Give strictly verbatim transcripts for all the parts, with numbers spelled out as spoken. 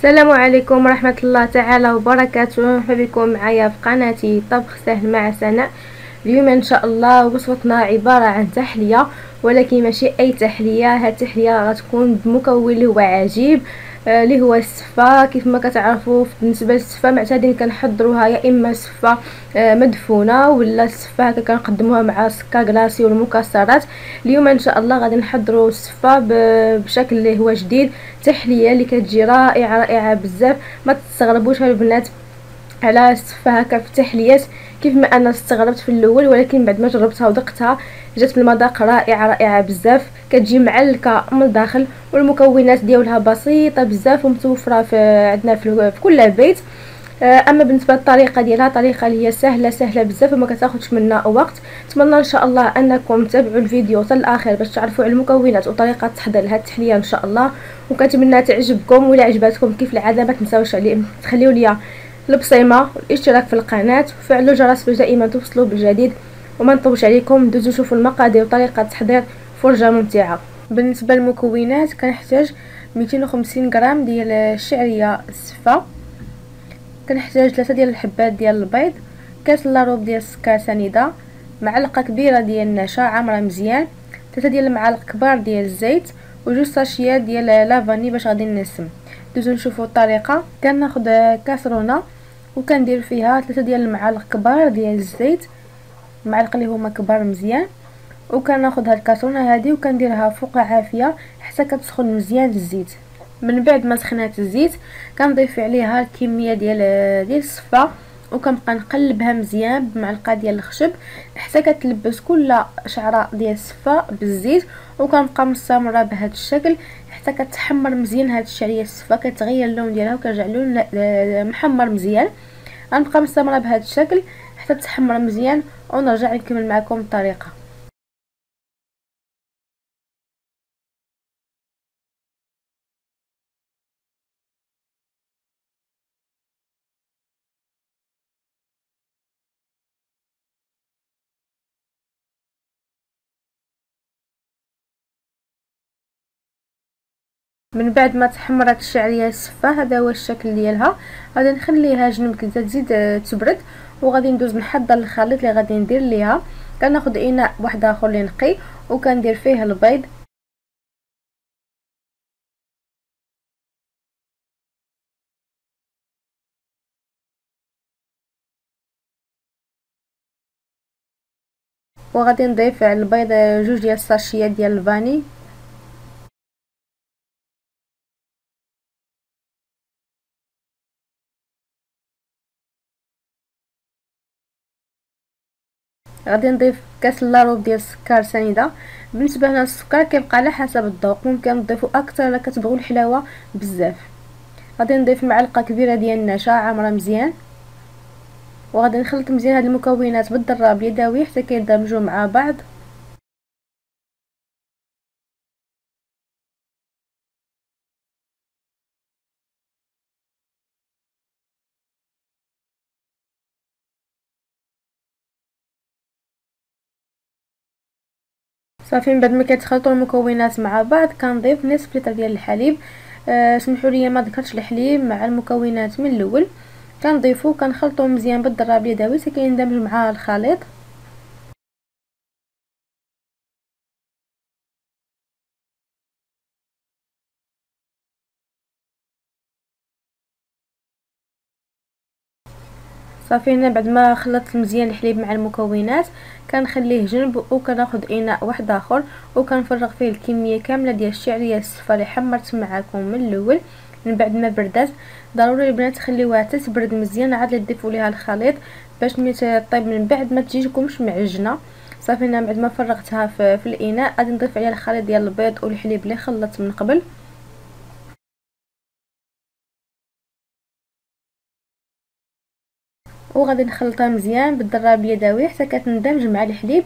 السلام عليكم ورحمة الله تعالى وبركاته. مرحبا بكم معايا في قناتي طبخ سهل مع سناء. اليوم ان شاء الله وصفتنا عبارة عن تحلية، ولكن ماشي اي تحلية. هاد التحلية غتكون بمكون اللي هو عجيب آه، اللي هو السفة. كيف ما كتعرفوا بالنسبه للسفة معتادين كنحضروها يا اما سفة آه، مدفونه ولا السفة هكا كنقدموها مع سكر كلاصي والمكسرات. اليوم ان شاء الله غادي نحضروا السفة بشكل اللي هو جديد، تحليه اللي كتجي رائعه رائعه بزاف. ما تستغربوش البنات على السفة هكا في التحليات كيف ما انا استغربت في الاول، ولكن بعد ما جربتها وذقتها جات بالمذاق رائعه رائعه بزاف. كتجي معلكه من الداخل والمكونات ديالها بسيطه بزاف ومتوفره في عندنا في, في كل بيت. اما بالنسبه للطريقه ديالها، طريقه اللي هي سهله سهله بزاف وما كتاخذش منا وقت. نتمنى ان شاء الله انكم تتابعوا الفيديو حتى الاخر باش تعرفوا على المكونات وطريقه تحضير هذه التحليه ان شاء الله، وكنتمنى تعجبكم. ولا عجباتكم كيف العاده ما تنساوش عليه تخليوا لي البصيمه والاشتراك في القناه وفعلوا الجرس باش دائما توصلوا بالجديد. وما نطولش عليكم، دوزوا شوفوا المقادير وطريقه التحضير، فرجه ممتعه. بالنسبه للمكونات كنحتاج مئتين وخمسين غرام ديال الشعريه السفه، كنحتاج ثلاثة ديال الحبات ديال البيض، كاس لاروب ديال السكر سنيده، معلقه كبيره ديال النشا عامره مزيان، ثلاثة ديال المعالق كبار ديال الزيت، وجوج ساشيات ديال لافاني باش غادي نسم. دوزو نشوفوا الطريقه. كناخذ كاسرونه وكندير فيها ثلاثة ديال المعالق كبار ديال الزيت، معلقه اللي هما كبار مزيان، وكناخذ هاد الكاسرونه هذه وكنديرها فوق عافيه حتى كتسخن مزيان الزيت. من بعد ما سخنات الزيت كنضيف عليها الكميه ديال ديال الصفه وكنبقى نقلبها مزيان بمعلقه ديال الخشب حتى كتلبس كل شعره ديال الصفه بالزيت، وكنبقى مستمره بهذا الشكل حتى كتحمر مزيان هاد الشعريه الصفه، كتغير اللون ديالها وكرجع لون محمر مزيان. غنبقى مستمره بهذا الشكل حتى تحمر مزيان ونرجع نكمل معكم الطريقه. من بعد ما تحمرت الشعريه الصفه هذا هو الشكل ديالها. غادي نخليها جنب كده تزيد تبرد، وغادي ندوز نحضر الخليط اللي غادي ندير ليها. كناخذ اناء واحد اخر اللي نقي وكندير فيه البيض، وغادي نضيف على البيض جوج ديال الساشيات ديال الفاني، غادي نضيف كاس لاروب ديال السكر سنيده. بالنسبه هنا للسكر كيبقى على حسب الذوق، ممكن تضيفوا اكثر الا كتبغوا الحلاوه بزاف. غادي نضيف معلقه كبيره ديال النشا عامره مزيان، وغادي نخلط مزيان هاد المكونات بالضراب اليدوي حتى كيندمجوا مع بعض. صافي من بعد ما كيتخلطوا المكونات مع بعض كنضيف نصف لتر ديال الحليب. آه سمحوا لي ما ذكرتش الحليب مع المكونات من الاول. كنضيفو كنخلطو مزيان بالضراب اليدوي حتى كيندمج مع الخليط. صافي هنا بعد ما خلطت مزيان الحليب مع المكونات كنخليه جنب، وكناخذ اناء واحد اخر وكنفرغ فيه الكميه كامله ديال الشعريه الصفا اللي حمرت معكم من الاول. من بعد ما بردات ضروري البنات تخليوها حتى تبرد مزيان عاد تضيفوا ليها الخليط باش ملي طيب من بعد ما تجيكمش معجنه. صافي هنا بعد ما فرغتها في, في الاناء غادي نضيف عليها الخليط ديال البيض والحليب اللي خلطت من قبل، وغادي نخلطها مزيان بالضراب اليدوي حتى كتندمج مع الحليب.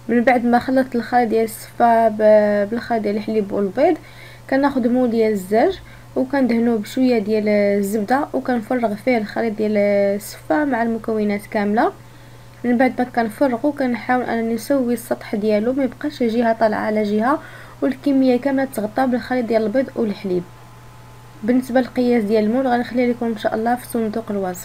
من بعد ما خلطت الخليط ديال الصفا بالخليط ديال الحليب والبيض، كناخذ مول ديال الزاج وكندهنوه بشويه ديال الزبده وكنفرغ فيه الخليط ديال الصفا مع المكونات كامله. من بعد ما كنفرغو كنحاول انني نسوي السطح ديالو ما يبقاش جهه طالعه على جهه، والكميه كامله تغطى بالخليط ديال البيض والحليب. بالنسبه للقياس ديال المول غنخليه لكم ان شاء الله في صندوق الوصف.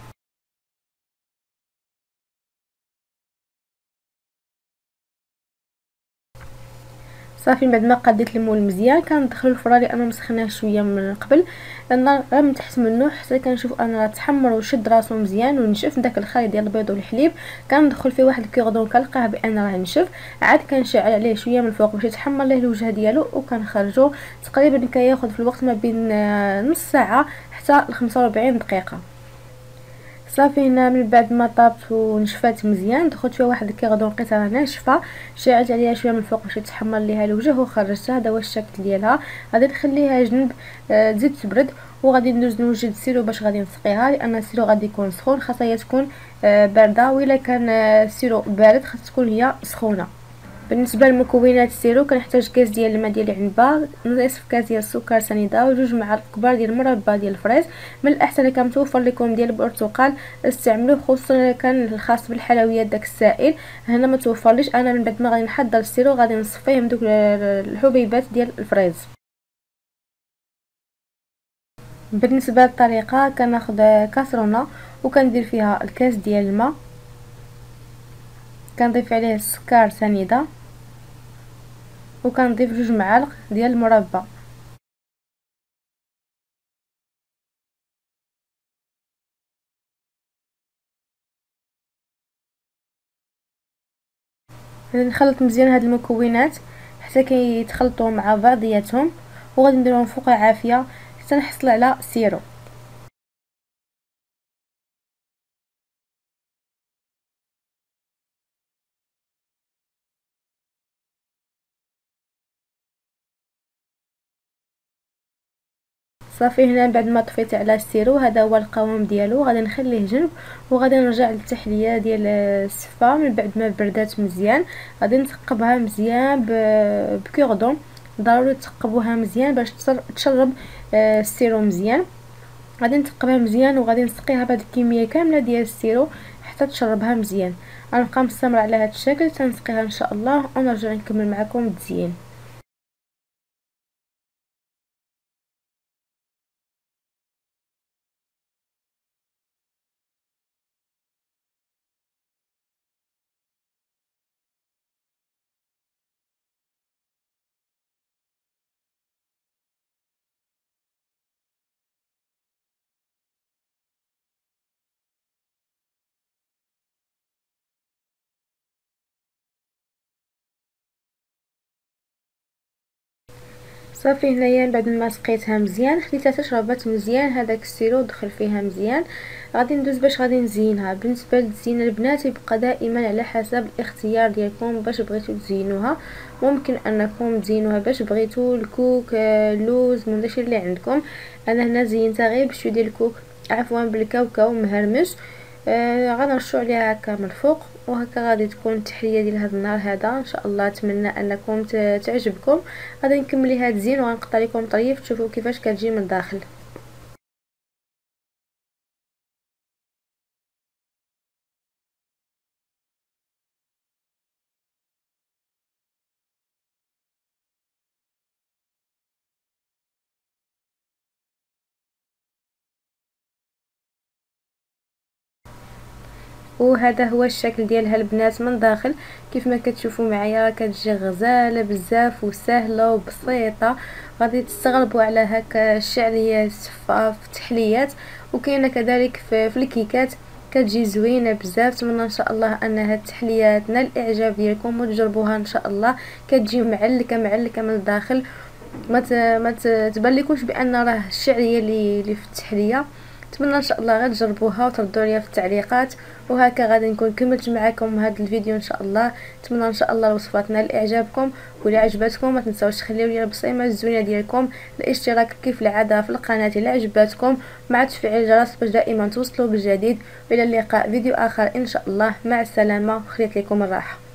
صافي بعد ما قديت المول مزيان كندخلو الفران لانه مسخناه شويه من قبل، النار غير من تحت منه حتى كنشوف انا تحمر وشد راسو مزيان ونشف داك الخليط ديال البيض والحليب. كندخل فيه واحد الكوردون كنلقاه بان راه نشف، عاد كنشعل عليه شويه من الفوق باش يتحمر ليه الوجه ديالو وكنخرجو. تقريبا كياخذ في الوقت ما بين نص ساعه حتى ل خمسة وأربعين دقيقه. صافي هنا من بعد ما طابت ونشفات مزيان دخلت فيها واحد الكيغدون قطره ناشفه، شعلت عليها شويه من الفوق باش يتحمر ليها الوجه وخرجتها. هذا هو الشكل ديالها. غادي نخليها جنب آه تزيد تبرد وغادي ندوز نوجد السيرو باش غادي نسقيها، لان السيرو غادي يكون سخون خاصها تكون آه بارده، وإلا كان آه السيرو بارد خاص تكون هي سخونه. بالنسبه للمكونات السيرو كنحتاج كاس ديال الماء ديال العنبه، نصف كاس ديال السكر سنيده، وجوج معالق كبار ديال المربى ديال الفريز. من الاحسن كان متوفر لكم ديال البرتقال استعملوه، خصوصا كان الخاص بالحلويات داك السائل. هنا ما توفرليش، انا من بعد ما غادي نحضر السيرو غادي نصفيه من دوك الحبيبات ديال الفريز. بالنسبه للطريقه كناخذ كاسرونه وكندير فيها الكاس ديال الماء، كنضيف عليه السكر سنيده وكنضيف جوج معالق ديال المربى. نخلط مزيان هاد المكونات حتى كيتخلطوا مع بعضياتهم، وغادي نديرهم فوق عافيه حتى نحصل على سيرو. صافي هنا بعد ما طفيت على السيرو هذا هو القوام ديالو، غادي نخليه جنب وغادي نرجع للتحليه ديال السفه. من بعد ما بردات مزيان غادي نثقبها مزيان بكوردون، ضروري تثقبوها مزيان باش تشرب السيرو مزيان. غادي نثقبها مزيان وغادي نسقيها بهذه الكميه كامله ديال السيرو حتى تشربها مزيان. غنبقى مستمر على هذا الشكل تنسقيها ان شاء الله ونرجع نكمل معكم التزيين. صافي هنايا بعد ما سقيتها مزيان خليتها تشربات مزيان هذاك السيرو دخل فيها مزيان. غادي ندوز باش غادي نزينها. بالنسبه للزينه البنات يبقى دائما على حسب الاختيار ديالكم باش بغيتو تزينوها. ممكن انكم تزينوها باش بغيتو الكوك اللوز من داكشي اللي عندكم. انا هنا زينتها غير بشويه ديال الكوك عفوا بالكاوكاو مهرمش، آه غنرشو عليها هكا من الفوق، وهكا غادي تكون التحليه ديال هذا النهار هذا ان شاء الله. اتمنى انكم تعجبكم. غادي نكمليها تزين وغنقطع لكم طريف تشوفوا كيفاش كتجي من الداخل. وهذا هو الشكل ديالها البنات من داخل كيف ما كتشوفوا معايا، كتجي غزاله بزاف وسهله وبسيطه. غادي تستغربوا على هكا الشعريه السفه في التحليات، وكاينه كذلك في, في الكيكات كتجي زوينه بزاف. نتمنى ان شاء الله ان هاد التحليات تنال الاعجاب ديالكم وتجربوها ان شاء الله. كتجي معلكه معلكه من الداخل، ما ما تبان لكمش بان راه الشعريه اللي في التحليه. نتمنى ان شاء الله غير تجربوها وتردوا ليا في التعليقات. وهكا غادي نكون كملت معكم هذا الفيديو ان شاء الله. نتمنى ان شاء الله الوصفات تنال اعجابكم، واللي عجبتكم ما تنساوش تخليو لي البصيمه الزوينه ديالكم، الاشتراك كيف العاده في القناه الا عجبتكم، مع تفعيل الجرس باش دائما توصلوا بالجديد. والى اللقاء فيديو اخر ان شاء الله. مع السلامه، خليت لكم الراحه.